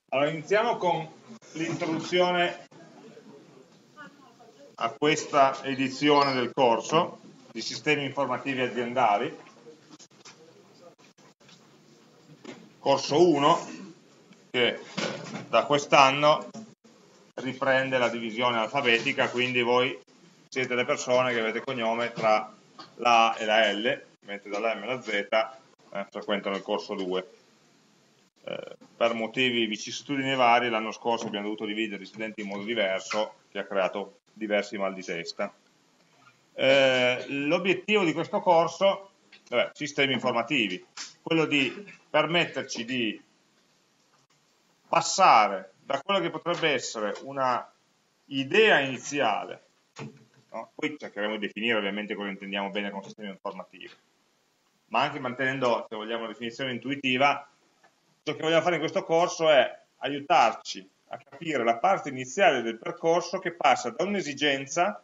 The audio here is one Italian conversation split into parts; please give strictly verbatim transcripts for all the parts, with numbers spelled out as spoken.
Allora, iniziamo con l'introduzione a questa edizione del corso di sistemi informativi aziendali, corso uno, che da quest'anno riprende la divisione alfabetica, quindi voi siete le persone che avete cognome tra la A e la L, mentre dalla M alla Z eh, frequentano il corso due. Eh, per motivi vicissitudini vari l'anno scorso abbiamo dovuto dividere gli studenti in modo diverso, che ha creato diversi mal di testa. Eh, l'obiettivo di questo corso, vabbè, sistemi informativi, quello di permetterci di passare da quello che potrebbe essere una idea iniziale, no? Poi cercheremo di definire ovviamente cosa intendiamo bene con sistema informativo, ma anche mantenendo, se vogliamo, una definizione intuitiva. Ciò che vogliamo fare in questo corso è aiutarci a capire la parte iniziale del percorso che passa da un'esigenza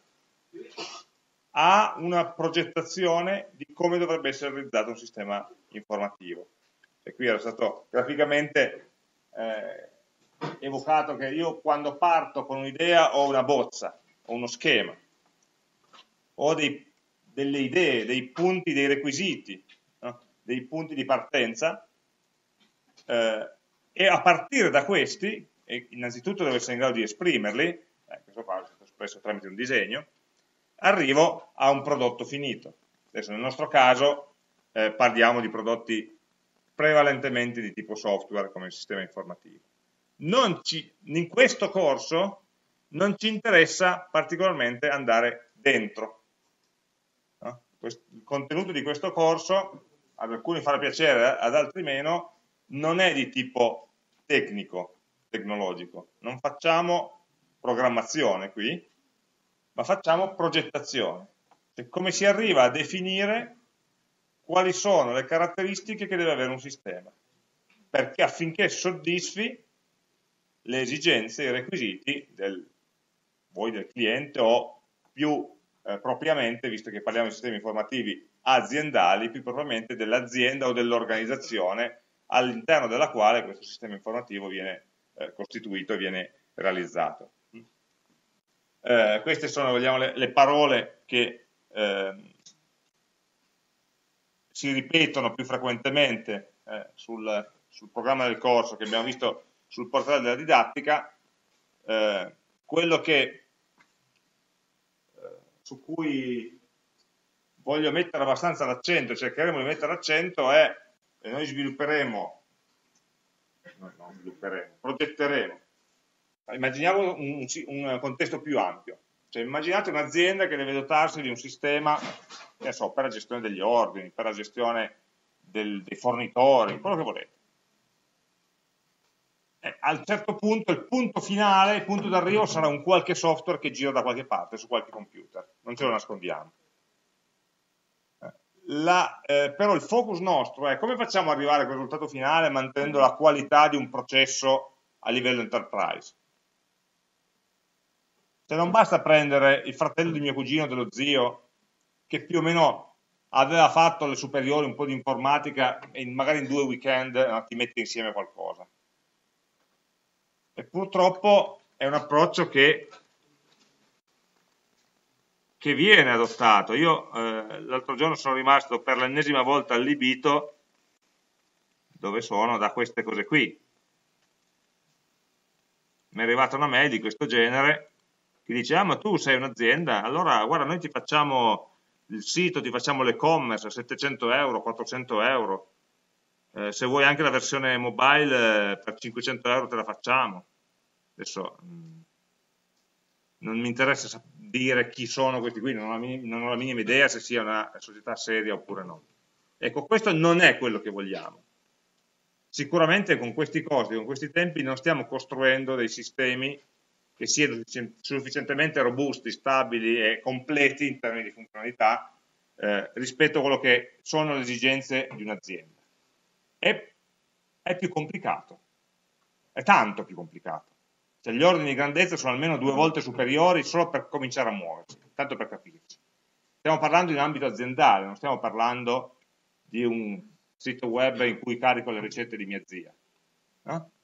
a una progettazione di come dovrebbe essere realizzato un sistema informativo. E qui era stato graficamente eh, evocato che io quando parto con un'idea ho una bozza, ho uno schema, ho dei, delle idee, dei punti, dei requisiti, no? Dei punti di partenza, eh, e a partire da questi, e innanzitutto devo essere in grado di esprimerli, eh, questo qua è stato espresso tramite un disegno, arrivo a un prodotto finito. Adesso nel nostro caso eh, parliamo di prodotti prevalentemente di tipo software come il sistema informativo. Non ci, in questo corso non ci interessa particolarmente andare dentro. No? Il contenuto di questo corso ad alcuni farà piacere, ad altri meno, non è di tipo tecnico, tecnologico. Non facciamo programmazione qui, ma facciamo progettazione. Cioè, come si arriva a definire quali sono le caratteristiche che deve avere un sistema, perché affinché soddisfi le esigenze, i requisiti del, voi del cliente o più eh, propriamente, visto che parliamo di sistemi informativi aziendali, più propriamente dell'azienda o dell'organizzazione all'interno della quale questo sistema informativo viene eh, costituito e viene realizzato. Eh, queste sono, vogliamo, le, le parole che eh, si ripetono più frequentemente eh, sul, sul programma del corso che abbiamo visto sul portale della didattica. Eh, quello che eh, su cui voglio mettere abbastanza l'accento, cercheremo di mettere l'accento è, e noi svilupperemo, no, non svilupperemo, progetteremo. Immaginiamo un, un contesto più ampio, cioè immaginate un'azienda che deve dotarsi di un sistema, che so, per la gestione degli ordini, per la gestione del, dei fornitori, quello che volete. E a un certo punto, il punto finale, il punto d'arrivo sarà un qualche software che gira da qualche parte, su qualche computer, non ce lo nascondiamo. La, eh, però il focus nostro è come facciamo ad arrivare a quel risultato finale mantenendo la qualità di un processo a livello enterprise. Cioè non basta prendere il fratello di mio cugino, dello zio, che più o meno aveva fatto alle superiori un po' di informatica e magari in due weekend no, ti mette insieme qualcosa. E purtroppo è un approccio che, che viene adottato. Io eh, l'altro giorno sono rimasto per l'ennesima volta allibito, dove sono, da queste cose qui. Mi è arrivata una mail di questo genere che dice: ah, ma tu sei un'azienda, allora guarda, noi ti facciamo il sito, ti facciamo l'e-commerce a settecento euro, quattrocento euro, eh, se vuoi anche la versione mobile eh, per cinquecento euro te la facciamo. Adesso mh, non mi interessa dire chi sono questi qui, non ho, la minima, non ho la minima idea se sia una società seria oppure no. Ecco, questo non è quello che vogliamo. Sicuramente con questi costi, con questi tempi non stiamo costruendo dei sistemi che siano sufficientemente robusti, stabili e completi in termini di funzionalità eh, rispetto a quello che sono le esigenze di un'azienda. È, è più complicato, è tanto più complicato. Cioè, gli ordini di grandezza sono almeno due volte superiori solo per cominciare a muoversi, tanto per capirci. Stiamo parlando in ambito aziendale, non stiamo parlando di un sito web in cui carico le ricette di mia zia. No?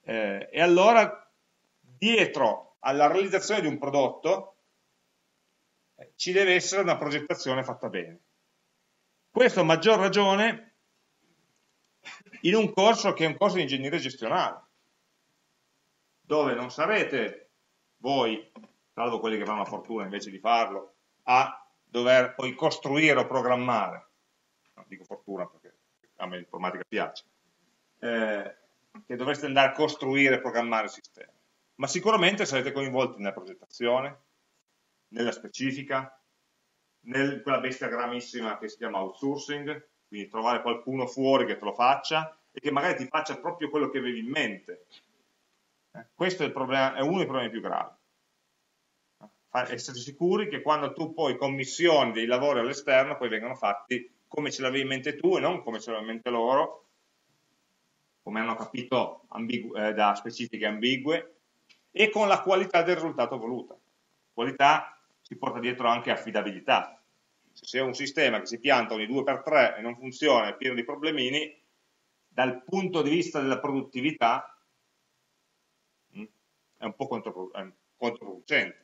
Eh, e allora dietro alla realizzazione di un prodotto eh, ci deve essere una progettazione fatta bene. Questo a maggior ragione in un corso che è un corso di ingegneria gestionale, dove non sarete voi, salvo quelli che avranno la fortuna invece di farlo, a dover poi costruire o programmare, non dico fortuna perché a me l'informatica piace, eh, che dovreste andare a costruire e programmare il sistema, ma sicuramente sarete coinvolti nella progettazione, nella specifica, in quella bestia gramissima che si chiama outsourcing, quindi trovare qualcuno fuori che te lo faccia e che magari ti faccia proprio quello che avevi in mente. Eh, questo è, il problema, è uno dei problemi più gravi. Essere sicuri che quando tu poi commissioni dei lavori all'esterno poi vengono fatti come ce l'avevi in mente tu e non come ce l'avevano in mente loro, come hanno capito eh, da specifiche ambigue, e con la qualità del risultato voluta. Qualità si porta dietro anche affidabilità. Se c'è un sistema che si pianta ogni due per tre e non funziona, è pieno di problemini, dal punto di vista della produttività mh, è un po' controproducente.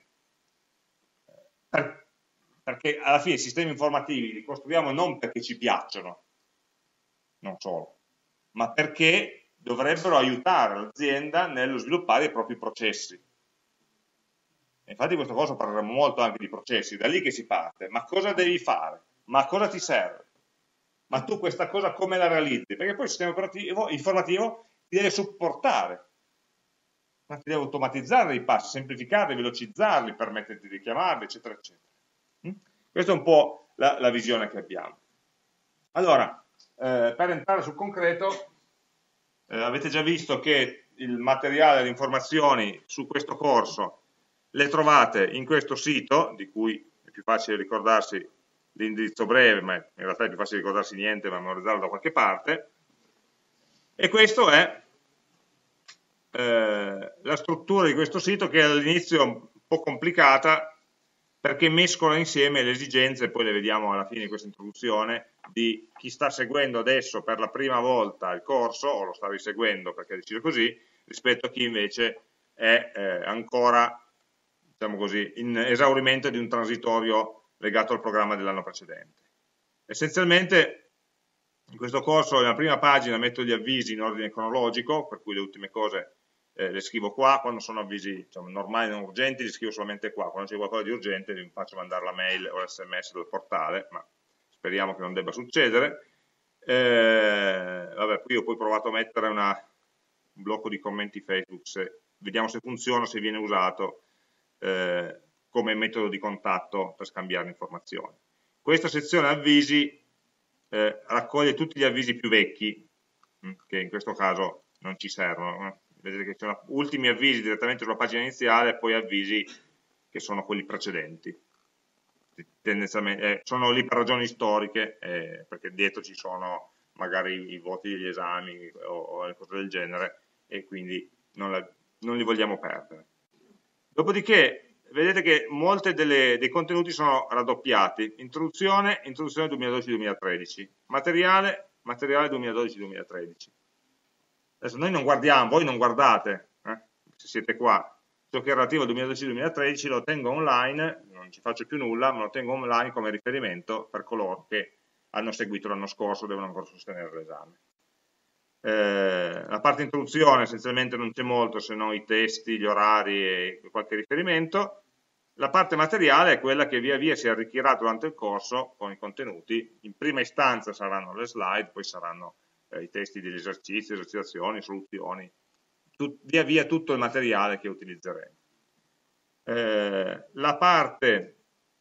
Per, perché alla fine i sistemi informativi li costruiamo non perché ci piacciono, non solo, ma perché dovrebbero aiutare l'azienda nello sviluppare i propri processi. E infatti questa cosa parleremo molto anche di processi, da lì che si parte. Ma cosa devi fare? Ma cosa ti serve? Ma tu questa cosa come la realizzi? Perché poi il sistema operativo, informativo ti deve supportare, ma ti deve automatizzare i passi, semplificarli, velocizzarli, permetterti di chiamarli, eccetera, eccetera. Mm? Questa è un po' la, la visione che abbiamo. Allora, eh, per entrare sul concreto, eh, avete già visto che il materiale, le informazioni su questo corso le trovate in questo sito, di cui è più facile ricordarsi l'indirizzo breve, ma in realtà è più facile ricordarsi niente, ma memorizzarlo da qualche parte. E questa è eh, la struttura di questo sito, che all'inizio è un po' complicata, perché mescola insieme le esigenze, poi le vediamo alla fine di questa introduzione, di chi sta seguendo adesso per la prima volta il corso, o lo sta riseguendo perché ha deciso così, rispetto a chi invece è eh, ancora, diciamo così, in esaurimento di un transitorio legato al programma dell'anno precedente. Essenzialmente in questo corso nella prima pagina metto gli avvisi in ordine cronologico, per cui le ultime cose eh, le scrivo qua, quando sono avvisi diciamo, normali non urgenti li scrivo solamente qua, quando c'è qualcosa di urgente vi faccio mandare la mail o l'sms del portale, ma speriamo che non debba succedere. Eh, vabbè, qui ho poi provato a mettere una, un blocco di commenti Facebook, se, vediamo se funziona, se viene usato eh, come metodo di contatto per scambiare informazioni. Questa sezione avvisi eh, raccoglie tutti gli avvisi più vecchi, mh, che in questo caso non ci servono. Eh. Vedete che ci sono ultimi avvisi direttamente sulla pagina iniziale e poi avvisi che sono quelli precedenti. Tendenzialmente eh, sono lì per ragioni storiche, eh, perché dietro ci sono magari i voti degli esami o, o le cose del genere, e quindi non, la, non li vogliamo perdere. Dopodiché vedete che molti dei contenuti sono raddoppiati: introduzione, introduzione duemiladodici duemilatredici, materiale, materiale duemiladodici duemilatredici. Adesso noi non guardiamo, voi non guardate, eh, se siete qua, ciò che è relativo al duemiladodici duemilatredici lo tengo online, non ci faccio più nulla, ma lo tengo online come riferimento per coloro che hanno seguito l'anno scorso e devono ancora sostenere l'esame. Eh, la parte introduzione essenzialmente non c'è molto, se no i testi, gli orari e qualche riferimento. La parte materiale è quella che via via si arricchirà durante il corso con i contenuti. In prima istanza saranno le slide, poi saranno eh, i testi degli esercizi, esercitazioni, soluzioni, tut, via via tutto il materiale che utilizzeremo. Eh, la parte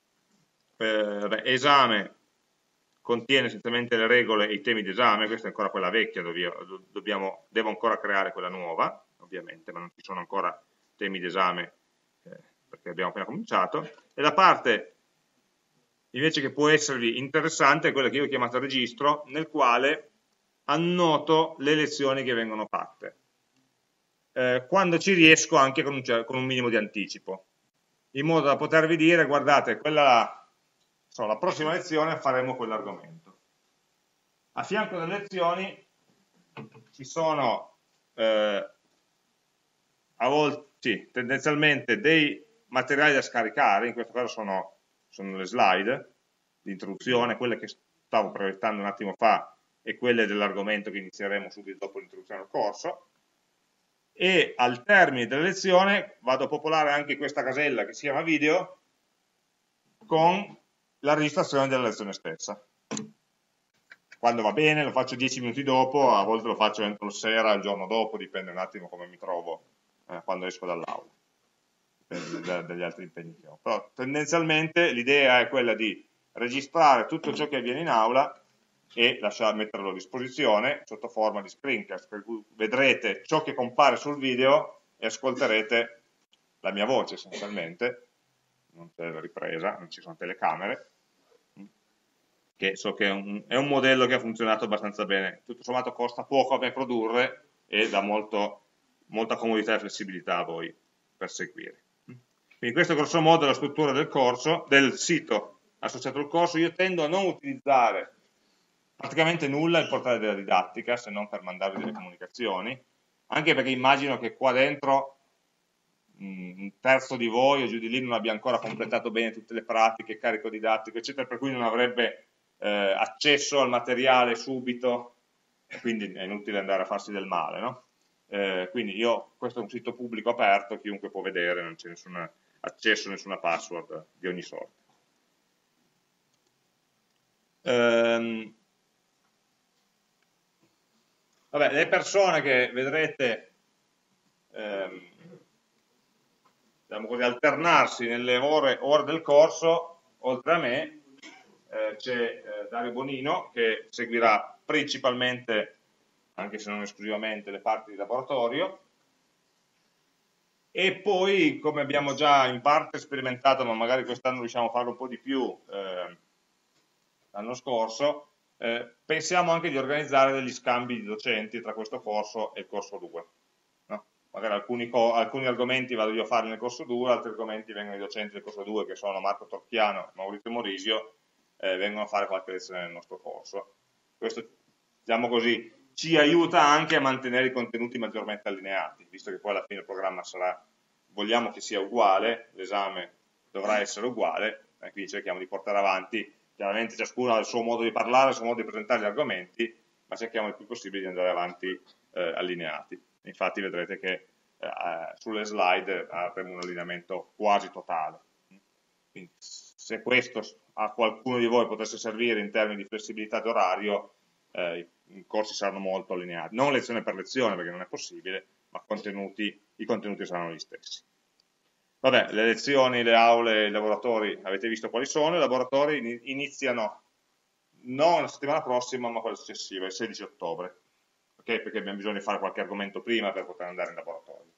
eh, beh, esame contiene essenzialmente le regole e i temi d'esame, questa è ancora quella vecchia, dobbiamo, devo ancora creare quella nuova, ovviamente, ma non ci sono ancora temi d'esame eh, perché abbiamo appena cominciato. E la parte invece che può esservi interessante è quella che io ho chiamato registro, nel quale annoto le lezioni che vengono fatte, eh, quando ci riesco anche con un, con un minimo di anticipo, in modo da potervi dire, guardate, quella So, la prossima lezione faremo quell'argomento. A fianco delle lezioni ci sono eh, volte, sì, tendenzialmente dei materiali da scaricare, in questo caso sono, sono le slide di introduzione, quelle che stavo proiettando un attimo fa e quelle dell'argomento che inizieremo subito dopo l'introduzione al corso, e al termine della lezione vado a popolare anche questa casella che si chiama video con la registrazione della lezione stessa. Quando va bene lo faccio dieci minuti dopo, a volte lo faccio entro la sera, il giorno dopo, dipende un attimo come mi trovo eh, quando esco dall'aula, dipende dagli altri impegni che ho. Però tendenzialmente l'idea è quella di registrare tutto ciò che avviene in aula e lasciare, metterlo a disposizione sotto forma di screencast, per cui vedrete ciò che compare sul video e ascolterete la mia voce essenzialmente, non c'è la ripresa, non ci sono telecamere, che so che è un, è un modello che ha funzionato abbastanza bene, tutto sommato costa poco a me produrre e dà molto, molta comodità e flessibilità a voi per seguire. Quindi questo grosso modo è la struttura del corso, del sito associato al corso. Io tendo a non utilizzare praticamente nulla il portale della didattica, se non per mandarvi delle comunicazioni, anche perché immagino che qua dentro mh, un terzo di voi o giù di lì non abbia ancora completato bene tutte le pratiche, carico didattico, eccetera, per cui non avrebbe eh, accesso al materiale subito, e quindi è inutile andare a farsi del male, no? Eh, quindi io, questo è un sito pubblico aperto, chiunque può vedere, non c'è nessun accesso, nessuna password di ogni sorta. Ehm, Vabbè, le persone che vedrete ehm, diciamo così, alternarsi nelle ore, ore del corso, oltre a me, eh, c'è eh, Dario Bonino che seguirà principalmente, anche se non esclusivamente, le parti di laboratorio, e poi, come abbiamo già in parte sperimentato, ma magari quest'anno riusciamo a farlo un po' di più eh, l'anno scorso, Eh, pensiamo anche di organizzare degli scambi di docenti tra questo corso e il corso due. No? Magari alcuni, alcuni argomenti vado io a fare nel corso due, altri argomenti vengono i docenti del corso due, che sono Marco Torchiano e Maurizio Morisio, eh, vengono a fare qualche lezione nel nostro corso. Questo, diciamo così, ci aiuta anche a mantenere i contenuti maggiormente allineati, visto che poi alla fine il programma sarà, vogliamo che sia uguale, l'esame dovrà essere uguale, e quindi cerchiamo di portare avanti. Chiaramente ciascuno ha il suo modo di parlare, il suo modo di presentare gli argomenti, ma cerchiamo il più possibile di andare avanti eh, allineati. Infatti vedrete che eh, sulle slide avremo un allineamento quasi totale. Quindi, se questo a qualcuno di voi potesse servire in termini di flessibilità d'orario, eh, i corsi saranno molto allineati. Non lezione per lezione, perché non è possibile, ma contenuti, i contenuti saranno gli stessi. Vabbè, le lezioni, le aule, i laboratori, avete visto quali sono, i laboratori iniziano non la settimana prossima, ma quella successiva, il sedici ottobre, okay? Perché abbiamo bisogno di fare qualche argomento prima per poter andare in laboratorio.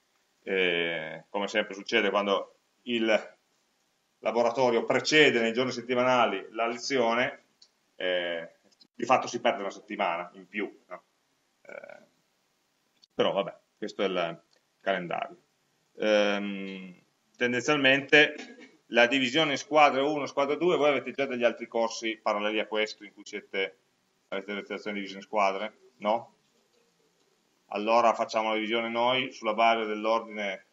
E, come sempre succede quando il laboratorio precede nei giorni settimanali la lezione, eh, di fatto si perde una settimana in più, no? eh, però vabbè, questo è il calendario. Ehm, tendenzialmente la divisione in squadre uno, squadra due, voi avete già degli altri corsi paralleli a questo in cui siete, avete le lezioni divise in squadre? No? Allora facciamo la divisione noi sulla base dell'ordine,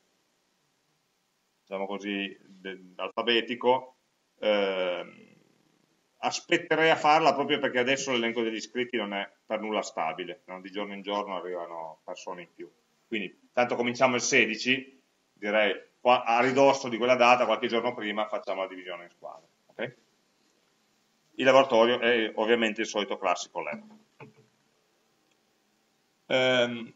diciamo così, alfabetico. Ehm, aspetterei a farla proprio perché adesso l'elenco degli iscritti non è per nulla stabile, no? Di giorno in giorno arrivano persone in più. Quindi tanto cominciamo il sedici, direi a ridosso di quella data, qualche giorno prima, facciamo la divisione in squadre. Okay? Il laboratorio è ovviamente il solito classico lab. Ehm,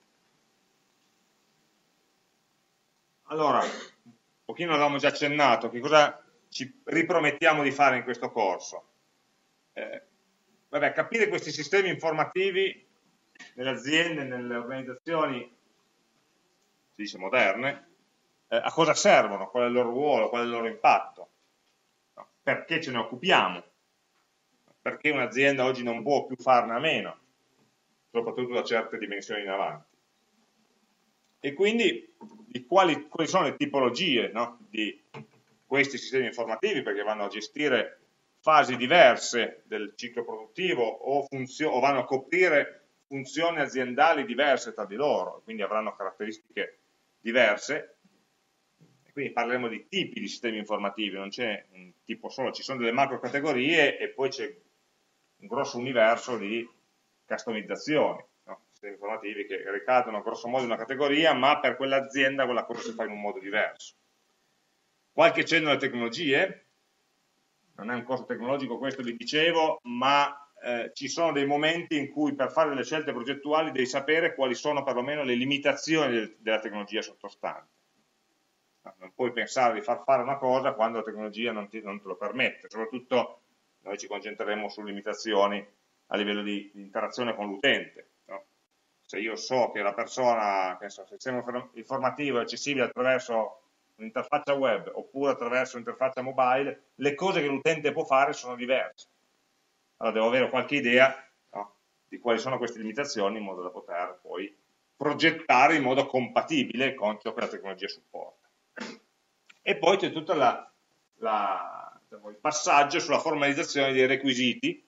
allora, un pochino l'avevamo già accennato, che cosa ci ripromettiamo di fare in questo corso? Eh, vabbè, capire questi sistemi informativi nelle aziende, nelle organizzazioni, si dice moderne, eh, a cosa servono, qual è il loro ruolo, qual è il loro impatto, no? Perché ce ne occupiamo, perché un'azienda oggi non può più farne a meno, soprattutto da certe dimensioni in avanti. E quindi di quali, quali sono le tipologie, no, di questi sistemi informativi, perché vanno a gestire fasi diverse del ciclo produttivo o, o vanno a coprire funzioni aziendali diverse tra di loro, quindi avranno caratteristiche diverse, e quindi parleremo di tipi di sistemi informativi, non c'è un tipo solo, ci sono delle macro categorie e poi c'è un grosso universo di customizzazioni, no? Sistemi informativi che ricadono grosso modo in una categoria, ma per quell'azienda quella cosa si fa in un modo diverso. Qualche cenno alle tecnologie, non è un corso tecnologico questo, vi dicevo, ma eh, ci sono dei momenti in cui per fare delle scelte progettuali devi sapere quali sono perlomeno le limitazioni del, della tecnologia sottostante. Non puoi pensare di far fare una cosa quando la tecnologia non, ti, non te lo permette, soprattutto noi ci concentreremo su limitazioni a livello di, di interazione con l'utente. No? Se io so che la persona, che so, se il sistema informativo è accessibile attraverso un'interfaccia web oppure attraverso un'interfaccia mobile, le cose che l'utente può fare sono diverse. Allora devo avere qualche idea, no, di quali sono queste limitazioni in modo da poter poi progettare in modo compatibile con ciò che la tecnologia supporta. E poi c'è tutto la, la, diciamo, il passaggio sulla formalizzazione dei requisiti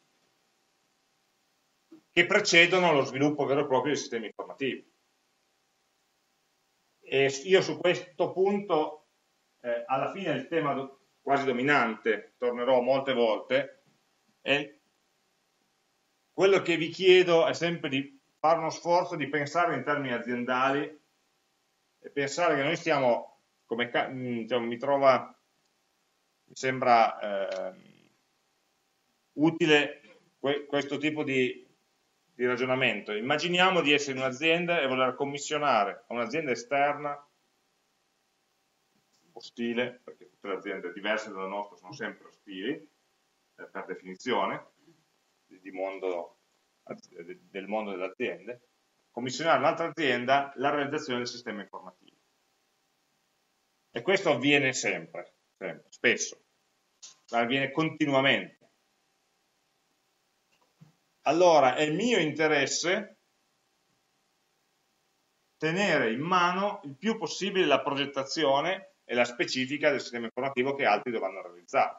che precedono lo sviluppo vero e proprio dei sistemi informativi. E io su questo punto, eh, alla fine il tema quasi dominante, tornerò molte volte, e quello che vi chiedo è sempre di fare uno sforzo di pensare in termini aziendali e pensare che noi stiamo, come diciamo, mi trova, mi sembra eh, utile que questo tipo di, di ragionamento. Immaginiamo di essere in un'azienda e voler commissionare a un'azienda esterna, ostile, perché tutte le aziende diverse dalla nostra sono sempre ostili, eh, per definizione, di mondo, del mondo delle aziende, commissionare a un'altra azienda la realizzazione del sistema informativo. E questo avviene sempre, sempre spesso, avviene continuamente. Allora è mio interesse tenere in mano il più possibile la progettazione e la specifica del sistema informativo che altri dovranno realizzare.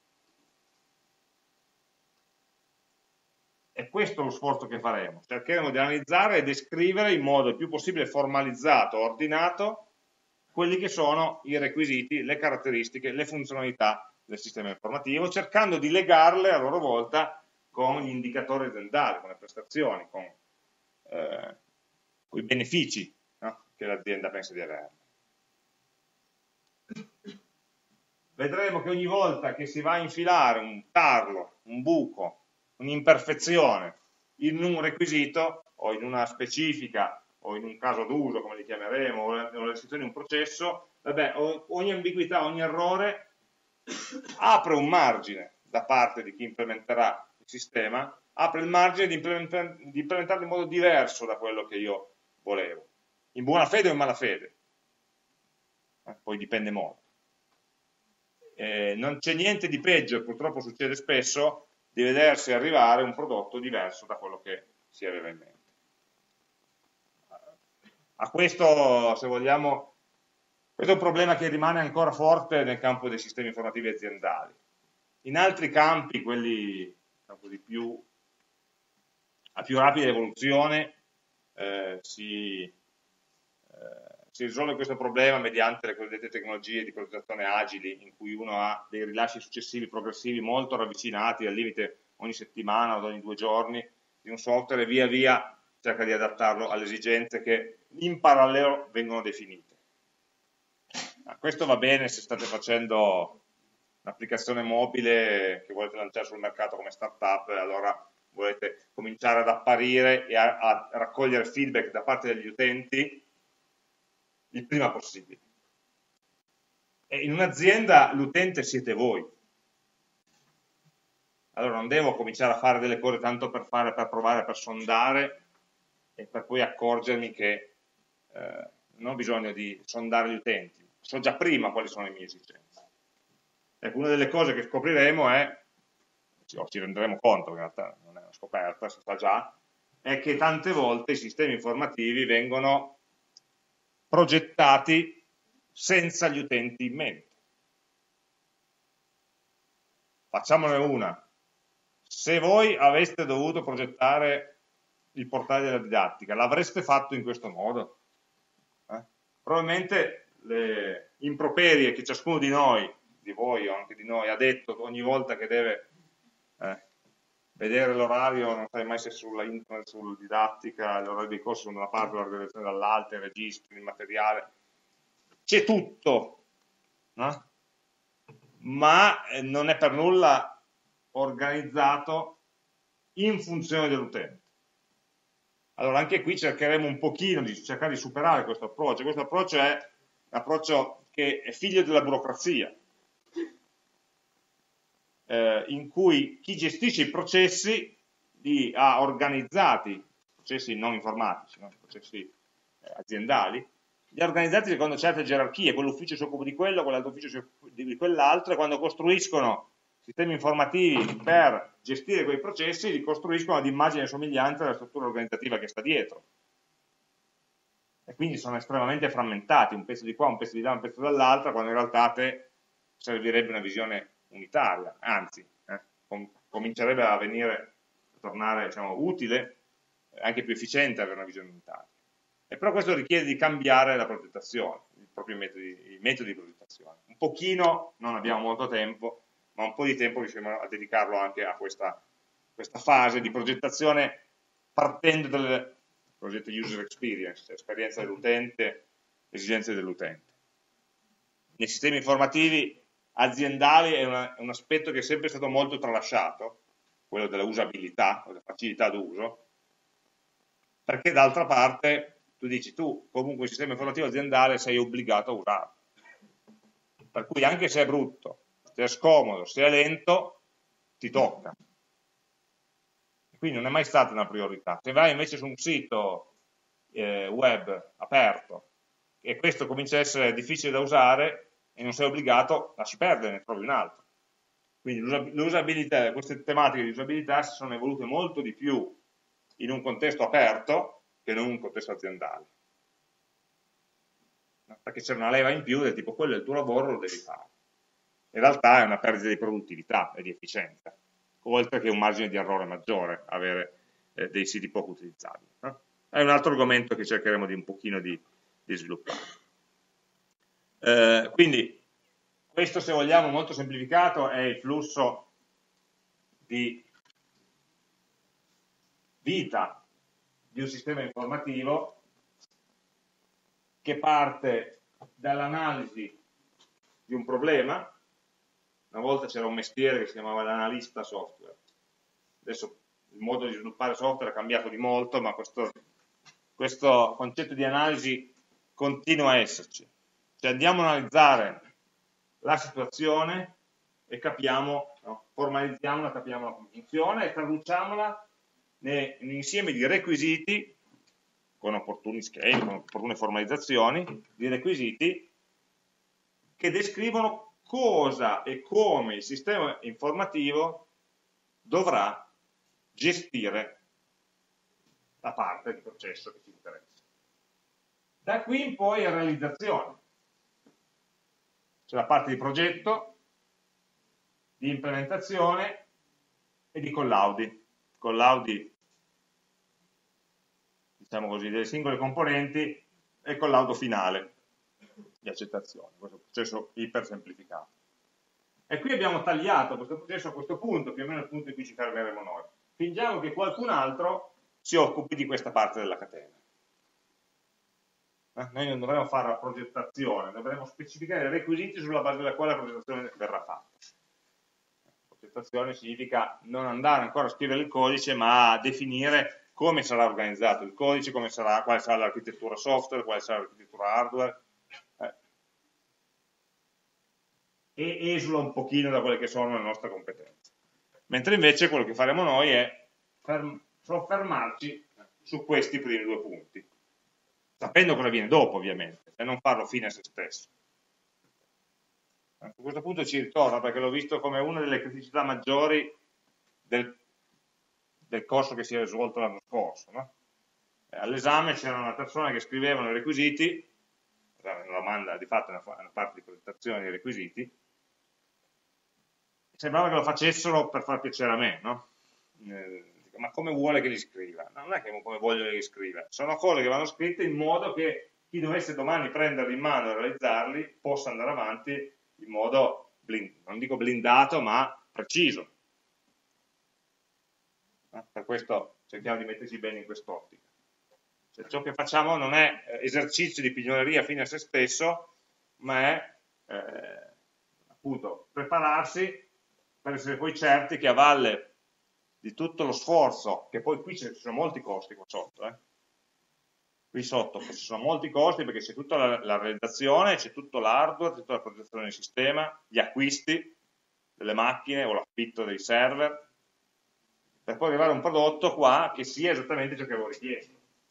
E questo è lo sforzo che faremo, cercheremo di analizzare e descrivere in modo il più possibile formalizzato, ordinato, quelli che sono i requisiti, le caratteristiche, le funzionalità del sistema informativo, cercando di legarle a loro volta con gli indicatori aziendali, con le prestazioni, con, eh, con i benefici, no? Che l'azienda pensa di avere. Vedremo che ogni volta che si va a infilare un tarlo, un buco, un'imperfezione in un requisito o in una specifica o in un caso d'uso, come li chiameremo, o nella descrizione di un processo, vabbè, ogni ambiguità, ogni errore apre un margine da parte di chi implementerà il sistema, apre il margine di, implementar, di implementarlo in modo diverso da quello che io volevo, in buona fede o in malafede, eh, poi dipende molto. Eh, non c'è niente di peggio, purtroppo succede spesso, di vedersi arrivare un prodotto diverso da quello che si aveva in mente. A questo, se vogliamo, questo è un problema che rimane ancora forte nel campo dei sistemi informativi aziendali. In altri campi, quelli di più, a più rapida evoluzione, eh, si, eh, si risolve questo problema mediante le cosiddette tecnologie di progettazione agili, in cui uno ha dei rilasci successivi progressivi molto ravvicinati, al limite ogni settimana o ogni due giorni, di un software, e via via cerca di adattarlo alle esigenze che in parallelo vengono definite. Ma questo va bene se state facendo un'applicazione mobile che volete lanciare sul mercato come startup, allora volete cominciare ad apparire e a, a raccogliere feedback da parte degli utenti il prima possibile. E in un'azienda l'utente siete voi. Allora non devo cominciare a fare delle cose tanto per fare, per provare, per sondare e per poi accorgermi che eh, non ho bisogno di sondare gli utenti, so già prima quali sono le mie esigenze. Ecco, una delle cose che scopriremo è, o ci renderemo conto, in realtà non è una scoperta, si sa già, è che tante volte i sistemi informativi vengono progettati senza gli utenti in mente. Facciamone una. Se voi aveste dovuto progettare il portale della didattica, l'avreste fatto in questo modo? Eh? probabilmente le improperie che ciascuno di noi, di voi o anche di noi, ha detto ogni volta che deve eh, vedere l'orario, non sai mai se sulla internet, sulla didattica, l'orario di corso da una parte, l'organizzazione dall'altra, i registri, il materiale, c'è tutto, no? Ma non è per nulla organizzato in funzione dell'utente. Allora anche qui cercheremo un pochino di cercare di superare questo approccio. Questo approccio è un approccio che è figlio della burocrazia, eh, in cui chi gestisce i processi li ha organizzati, processi non informatici, no? Processi eh, aziendali, li ha organizzati secondo certe gerarchie, quell'ufficio si occupa di quello, quell'altro ufficio si occupa di quell'altro, e quando costruiscono sistemi informativi per gestire quei processi li costruiscono ad immagine e somiglianza della struttura organizzativa che sta dietro. E quindi sono estremamente frammentati, un pezzo di qua, un pezzo di là, un pezzo dall'altra, quando in realtà a te servirebbe una visione unitaria, anzi, eh, com comincerebbe a venire, a tornare diciamo, utile, anche più efficiente avere una visione unitaria. E però questo richiede di cambiare la progettazione, i propri metodi, i metodi di progettazione. Un pochino, non abbiamo molto tempo, ma un po' di tempo riusciamo a dedicarlo anche a questa, questa fase di progettazione partendo dal progetto user experience, esperienza dell'utente, esigenze dell'utente. Nei sistemi informativi aziendali è, una, è un aspetto che è sempre stato molto tralasciato, quello della usabilità, o della facilità d'uso, perché d'altra parte tu dici tu comunque il sistema informativo aziendale sei obbligato a usarlo, per cui anche se è brutto, se è scomodo, se è lento, ti tocca. Quindi non è mai stata una priorità. Se vai invece su un sito eh, web aperto e questo comincia a essere difficile da usare e non sei obbligato, lasci perdere, ne trovi un altro. Quindi l'usabilità, queste tematiche di usabilità si sono evolute molto di più in un contesto aperto che non in un contesto aziendale. Perché c'è una leva in più del tipo quello è il tuo lavoro, lo devi fare. In realtà è una perdita di produttività e di efficienza, oltre che un margine di errore maggiore avere eh, dei siti poco utilizzabili. No? È un altro argomento che cercheremo di un pochino di, di sviluppare. Eh, quindi questo, se vogliamo, molto semplificato, è il flusso di vita di un sistema informativo che parte dall'analisi di un problema. Una volta c'era un mestiere che si chiamava l'analista software, adesso il modo di sviluppare software è cambiato di molto, ma questo, questo concetto di analisi continua a esserci. Cioè andiamo a analizzare la situazione e capiamo, no, formalizziamola, capiamo come funziona e traduciamola in un insieme di requisiti con opportuni schemi, con opportune formalizzazioni di requisiti che descrivono cosa e come il sistema informativo dovrà gestire la parte di processo che ci interessa. Da qui in poi è realizzazione. C'è la parte di progetto, di implementazione e di collaudi. Collaudi, diciamo così, delle singole componenti e il collaudo finale di accettazione, questo processo iper semplificato. E qui abbiamo tagliato questo processo a questo punto, più o meno al punto in cui ci fermeremo noi. Fingiamo che qualcun altro si occupi di questa parte della catena. Eh? Noi non dovremo fare la progettazione, dovremo specificare i requisiti sulla base della quale la progettazione verrà fatta. Progettazione significa non andare ancora a scrivere il codice, ma a definire come sarà organizzato il codice, come sarà, quale sarà l'architettura software, quale sarà l'architettura hardware, eh. e esula un pochino da quelle che sono le nostre competenze. Mentre invece quello che faremo noi è soffermarci su questi primi due punti, sapendo cosa viene dopo ovviamente, e non farlo fine a se stesso. A questo punto ci ritorno perché l'ho visto come una delle criticità maggiori del, del corso che si è svolto l'anno scorso. No? All'esame c'era una persona che scrivevano i requisiti, una domanda di fatto, una, una parte di presentazione dei requisiti, sembrava che lo facessero per far piacere a me, no? Eh, ma come vuole che li scriva? No, non è che come voglio che li scriva, sono cose che vanno scritte in modo che chi chi dovesse domani prenderli in mano e realizzarli possa andare avanti in modo, blind, non dico blindato, ma preciso. Per questo cerchiamo di metterci bene in quest'ottica. Cioè, ciò che facciamo non è esercizio di pignoleria fine a se stesso, ma è eh, appunto prepararsi per essere poi certi che a valle di tutto lo sforzo, che poi qui ci sono molti costi qua sotto, eh. Qui sotto ci sono molti costi perché c'è tutta la, la realizzazione, c'è tutto l'hardware, tutta la progettazione del sistema, gli acquisti delle macchine o l'affitto dei server, per poi arrivare a un prodotto qua che sia esattamente ciò che avevo richiesto.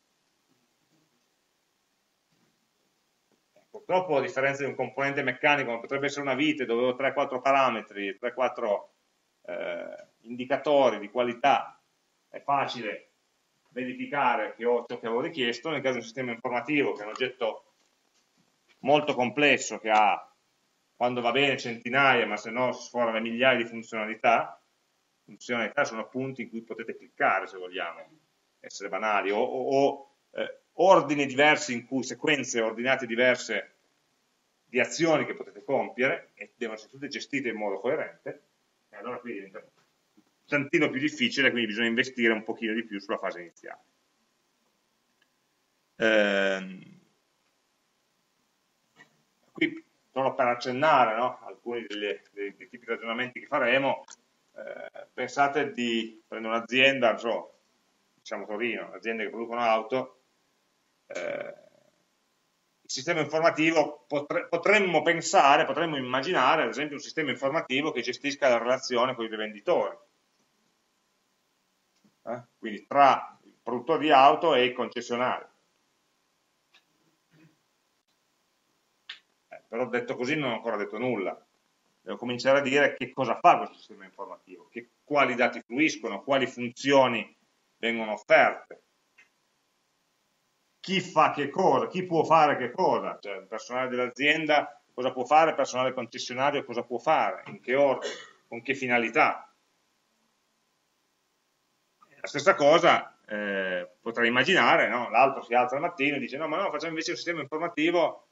Purtroppo, a differenza di un componente meccanico, come potrebbe essere una vite, dove ho tre quattro parametri, tre quattro eh, indicatori di qualità, è facile verificare che ho ciò che avevo richiesto. Nel caso di un sistema informativo, che è un oggetto molto complesso, che ha, quando va bene, centinaia, ma se no si sforano migliaia di funzionalità. Funzionalità sono punti in cui potete cliccare, se vogliamo essere banali, o, o, o eh, ordini diversi in cui, sequenze ordinate diverse di azioni che potete compiere, e devono essere tutte gestite in modo coerente, e allora qui diventa un tantino più difficile, quindi bisogna investire un pochino di più sulla fase iniziale. Ehm, qui solo per accennare, no, alcuni degli, dei, dei tipi di ragionamenti che faremo. Eh, pensate di prendere un'azienda, non so, diciamo Torino, aziende che producono auto, eh, il sistema informativo, potre, potremmo pensare, potremmo immaginare ad esempio un sistema informativo che gestisca la relazione con i rivenditori, eh? Quindi tra il produttore di auto e i concessionari. Eh, però detto così non ho ancora detto nulla. Devo cominciare a dire che cosa fa questo sistema informativo, che, quali dati fluiscono, quali funzioni vengono offerte, chi fa che cosa, chi può fare che cosa, cioè il personale dell'azienda cosa può fare, il personale concessionario cosa può fare, in che ordine, con che finalità. La stessa cosa eh, potrei immaginare, no? L'altro si alza al mattino e dice no, ma no, facciamo invece un sistema informativo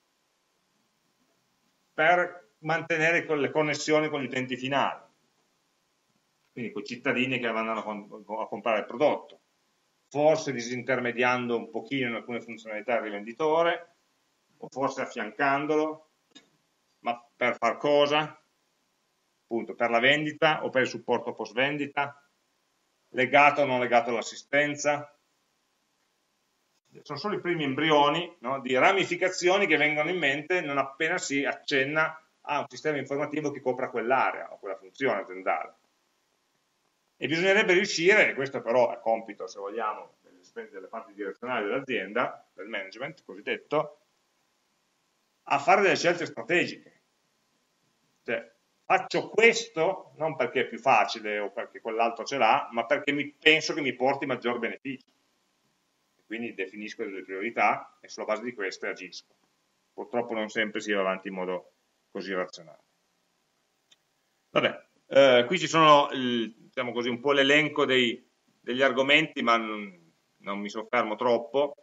per mantenere le connessioni con gli utenti finali, quindi con i cittadini che vanno a comprare il prodotto, forse disintermediando un pochino in alcune funzionalità il rivenditore, o forse affiancandolo, ma per far cosa? Appunto, per la vendita o per il supporto post vendita, legato o non legato all'assistenza. Sono solo i primi embrioni, no, di ramificazioni che vengono in mente non appena si accenna a un sistema informativo che copra quell'area o quella funzione aziendale. E bisognerebbe riuscire, e questo però è compito, se vogliamo, delle parti direzionali dell'azienda, del management cosiddetto, a fare delle scelte strategiche. Cioè, faccio questo non perché è più facile o perché quell'altro ce l'ha, ma perché mi, penso che mi porti maggior beneficio. Quindi definisco delle priorità e sulla base di queste agisco. Purtroppo non sempre si va avanti in modo così razionale. Vabbè, eh, qui ci sono il, diciamo così, un po' l'elenco degli argomenti, ma non, non mi soffermo troppo,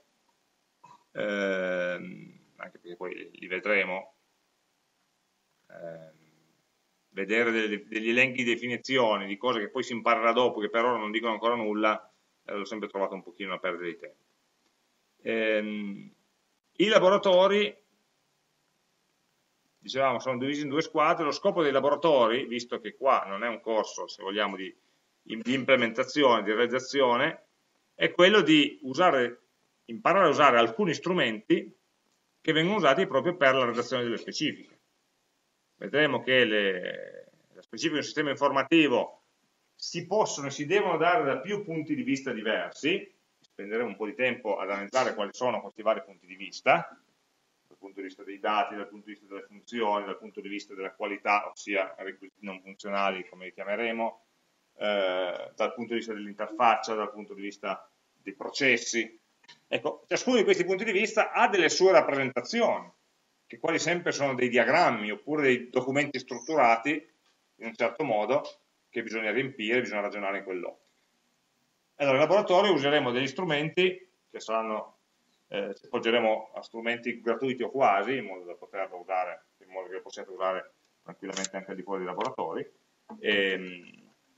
eh, anche perché poi li vedremo. Eh, vedere degli, degli elenchi di definizioni, di cose che poi si imparerà dopo, che per ora non dicono ancora nulla, eh, l'ho sempre trovato un pochino una perdita di tempo. Eh, I laboratori, dicevamo, sono divisi in due squadre. Lo scopo dei laboratori, visto che qua non è un corso, se vogliamo, di, di implementazione, di realizzazione, è quello di usare, imparare a usare alcuni strumenti che vengono usati proprio per la redazione delle specifiche. Vedremo che le, le specifiche del sistema informativo si possono e si devono dare da più punti di vista diversi. Spenderemo un po' di tempo ad analizzare quali sono questi vari punti di vista, dal punto di vista dei dati, dal punto di vista delle funzioni, dal punto di vista della qualità, ossia requisiti non funzionali, come li chiameremo, eh, dal punto di vista dell'interfaccia, dal punto di vista dei processi. Ecco, ciascuno di questi punti di vista ha delle sue rappresentazioni, che quasi sempre sono dei diagrammi oppure dei documenti strutturati in un certo modo che bisogna riempire, bisogna ragionare in quell'ottica. Allora, in laboratorio useremo degli strumenti che saranno eh, ci appoggeremo a strumenti gratuiti o quasi, in modo da poterlo usare, in modo che lo possiate usare tranquillamente anche al di fuori dei laboratori, ehm,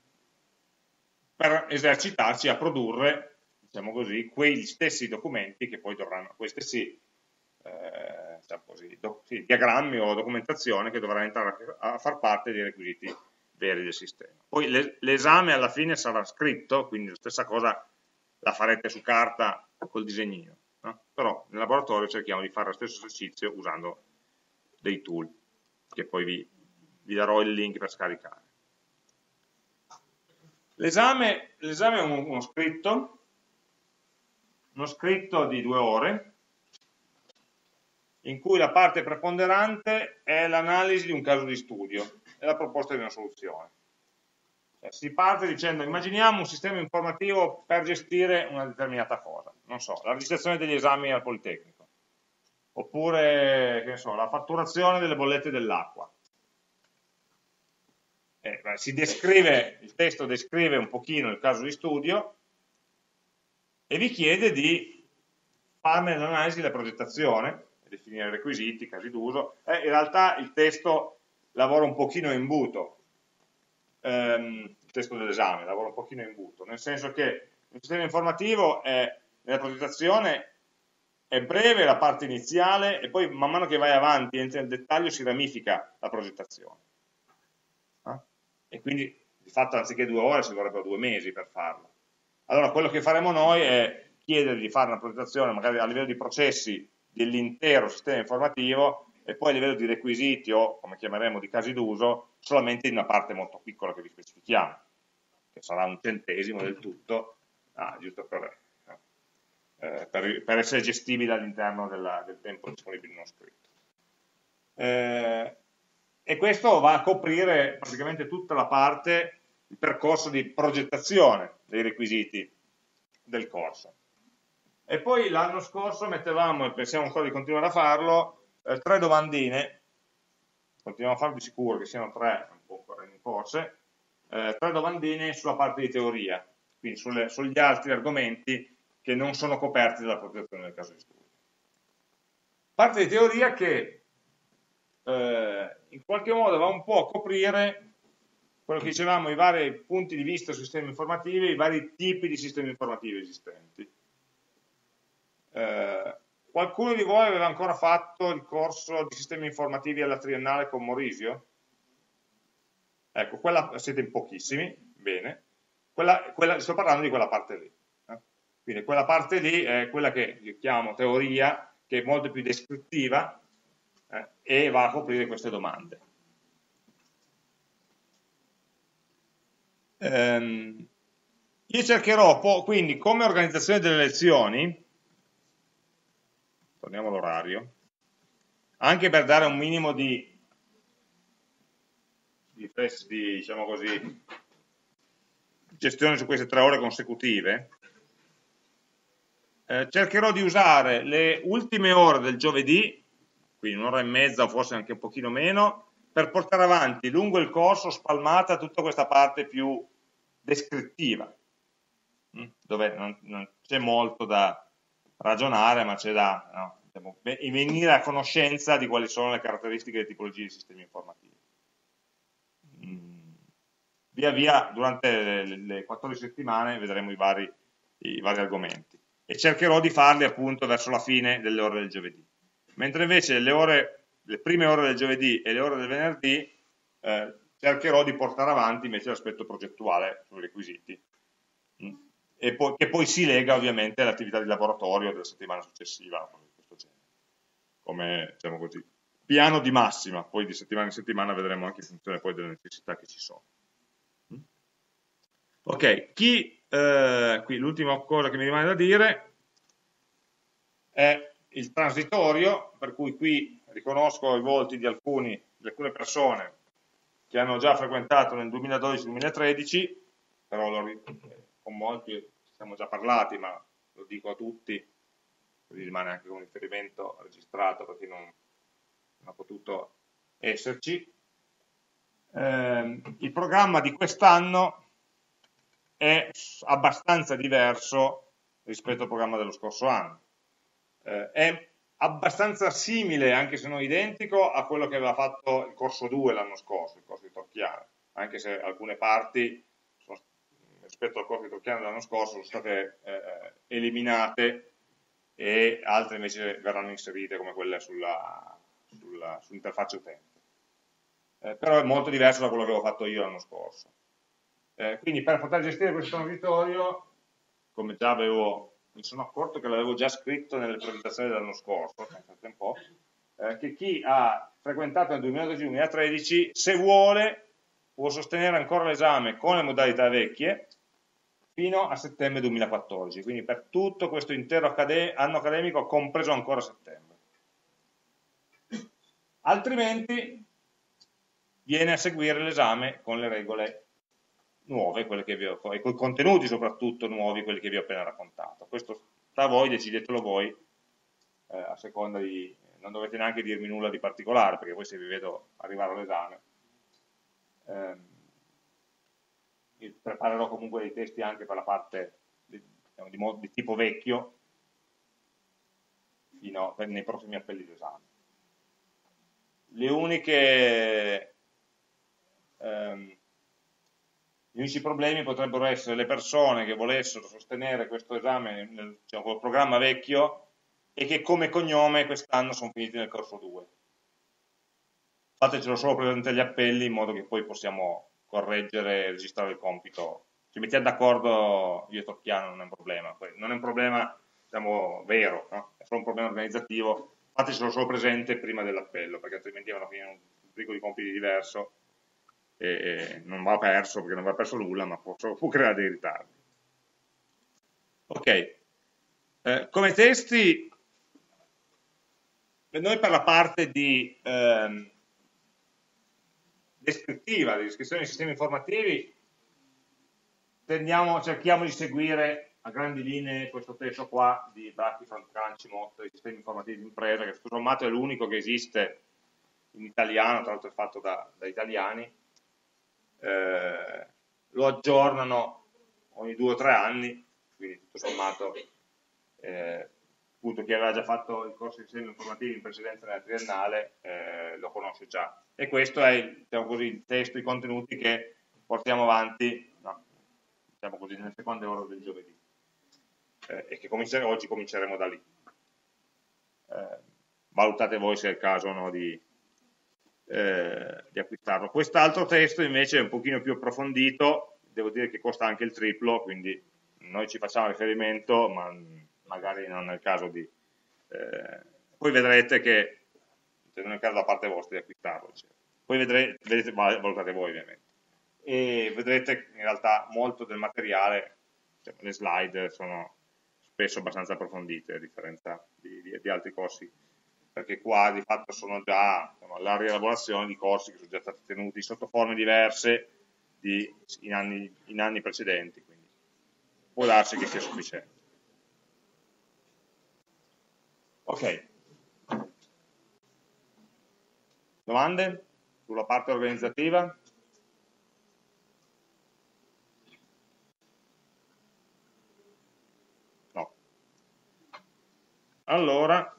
per esercitarci a produrre, diciamo così, quegli stessi documenti che poi dovranno, quei stessi eh, diciamo così, do, sì, diagrammi o documentazione che dovranno entrare a, a far parte dei requisiti veri del sistema. Poi l'esame alla fine sarà scritto, quindi la stessa cosa la farete su carta col disegnino, no? Però nel laboratorio cerchiamo di fare lo stesso esercizio usando dei tool, che poi vi, vi darò il link per scaricare. L'esame è uno, uno scritto, uno scritto di due ore, in cui la parte preponderante è l'analisi di un caso di studio e la proposta di una soluzione. Cioè, si parte dicendo, immaginiamo un sistema informativo per gestire una determinata cosa, non so, la registrazione degli esami al Politecnico, oppure, che ne so, la fatturazione delle bollette dell'acqua. Eh, si descrive, il testo descrive un pochino il caso di studio e vi chiede di farne l'analisi e la progettazione, definire requisiti, casi d'uso. Eh, in realtà il testo lavora un pochino in imbuto, ehm, il testo dell'esame lavora un pochino in imbuto, nel senso che il sistema informativo è, nella progettazione è breve la parte iniziale e poi man mano che vai avanti, entra nel dettaglio, si ramifica la progettazione. Eh? E quindi di fatto anziché due ore ci vorrebbero due mesi per farlo. Allora quello che faremo noi è chiedere di fare una progettazione magari a livello di processi dell'intero sistema informativo e poi a livello di requisiti o come chiameremo di casi d'uso solamente in una parte molto piccola che vi specifichiamo, che sarà un centesimo del tutto, ah, giusto per, eh, per, per essere gestibile all'interno del tempo disponibile in uno scritto. Eh, e questo va a coprire praticamente tutta la parte, il percorso di progettazione dei requisiti del corso. E poi l'anno scorso mettevamo, e pensiamo ancora di continuare a farlo, eh, tre domandine, continuiamo a farlo di sicuro, che siano tre, un po' ancora in forse, eh, tre domandine sulla parte di teoria, quindi sulle, sugli altri argomenti che non sono coperti dalla progettazione del caso di studio. Parte di teoria che eh, in qualche modo va un po' a coprire quello che dicevamo, i vari punti di vista sui sistemi informativi, i vari tipi di sistemi informativi esistenti. Eh, qualcuno di voi aveva ancora fatto il corso di sistemi informativi alla triennale con Morisio? Ecco, quella, siete in pochissimi, bene. Quella, quella, sto parlando di quella parte lì. Eh? Quindi quella parte lì è quella che io chiamo teoria, che è molto più descrittiva eh, e va a coprire queste domande. Ehm, io cercherò, quindi, come organizzazione delle lezioni, torniamo all'orario, anche per dare un minimo di, di, di diciamo così, gestione su queste tre ore consecutive, eh, cercherò di usare le ultime ore del giovedì, quindi un'ora e mezza o forse anche un pochino meno, per portare avanti lungo il corso spalmata tutta questa parte più descrittiva, dove non, non c'è molto da ragionare, ma c'è da no, diciamo, venire a conoscenza di quali sono le caratteristiche e le tipologie di sistemi informativi. Via via, durante le, le quattordici settimane, vedremo i vari, i vari argomenti e cercherò di farli appunto verso la fine delle ore del giovedì. Mentre invece le, ore, le prime ore del giovedì e le ore del venerdì eh, cercherò di portare avanti invece l'aspetto progettuale sui requisiti, e poi, che poi si lega ovviamente all'attività di laboratorio della settimana successiva, di questo genere. Come, diciamo così, piano di massima, poi di settimana in settimana vedremo anche in funzione poi delle necessità che ci sono. Ok, chi, eh, qui l'ultima cosa che mi rimane da dire è il transitorio, per cui qui riconosco i volti di, alcuni, di alcune persone che hanno già frequentato nel duemiladodici duemilatredici, però lo, con molti ci siamo già parlati, ma lo dico a tutti, così rimane anche un riferimento registrato per chi non, non ha potuto esserci. Eh, il programma di quest'anno è abbastanza diverso rispetto al programma dello scorso anno. eh, è abbastanza simile, anche se non identico, a quello che aveva fatto il corso due l'anno scorso, il corso di Torchiano, anche se alcune parti sono, rispetto al corso di Torchiano dell'anno scorso sono state eh, eliminate e altre invece verranno inserite come quelle sulla, sulla, sull'interfaccia utente. Eh, però è molto diverso da quello che avevo fatto io l'anno scorso. Eh, quindi per poter gestire questo transitorio, come già avevo, mi sono accorto che l'avevo già scritto nelle presentazioni dell'anno scorso, pensate un po', eh, che chi ha frequentato nel duemiladodici duemilatredici, se vuole, può sostenere ancora l'esame con le modalità vecchie fino a settembre duemilaquattordici, quindi per tutto questo intero accade anno accademico, compreso ancora settembre. Altrimenti viene a seguire l'esame con le regole nuove, quelle che vi ho, e con i contenuti soprattutto nuovi, quelli che vi ho appena raccontato. Questo sta a voi, decidetelo voi, eh, a seconda di... non dovete neanche dirmi nulla di particolare, perché poi se vi vedo arrivare all'esame, ehm, preparerò comunque dei testi anche per la parte di, diciamo, di, di tipo vecchio, fino a, nei prossimi appelli d'esame. Le uniche... Ehm, Gli unici problemi potrebbero essere le persone che volessero sostenere questo esame nel, diciamo, col programma vecchio e che come cognome quest'anno sono finiti nel corso due. Fatecelo solo presente agli appelli in modo che poi possiamo correggere e registrare il compito. Ci mettiamo d'accordo io e Torchiano, non è un problema. Poi non è un problema, diciamo, vero, no? È solo un problema organizzativo. Fatecelo solo presente prima dell'appello, perché altrimenti vanno a finire un brico di compiti diverso e non va perso perché non va perso nulla, ma può, può creare dei ritardi. Ok, eh, come testi, noi per la parte di ehm, descrittiva, di descrizione dei sistemi informativi, tendiamo, cerchiamo di seguire a grandi linee questo testo qua di Bracchi, Franceschi, Motta, dei sistemi informativi di impresa, che tutto sommato è l'unico che esiste in italiano, tra l'altro è fatto da, da italiani. Eh, lo aggiornano ogni due o tre anni, quindi tutto sommato eh, appunto chi aveva già fatto il corso di sistemi informativi in precedenza nella triennale eh, lo conosce già. E questo è il, diciamo così, il testo, i contenuti che portiamo avanti, no, diciamo così, nelle seconde ore del giovedì eh, e che comincer oggi cominceremo da lì. Eh, valutate voi se è il caso o no di, Eh, di acquistarlo. Quest'altro testo invece è un pochino più approfondito, devo dire che costa anche il triplo, quindi noi ci facciamo riferimento, ma magari non è il caso di... Eh, poi vedrete che, se non è il caso da parte vostra di acquistarlo, cioè. Poi vedrete, vedete, valutate voi ovviamente, e vedrete che in realtà molto del materiale, cioè le slide sono spesso abbastanza approfondite a differenza di, di, di altri corsi, perché qua di fatto sono già insomma, la rielaborazione di corsi che sono già stati tenuti sotto forme diverse di, in, anni, in anni precedenti, quindi può darsi che sia sufficiente. Ok. Domande sulla parte organizzativa? No. Allora,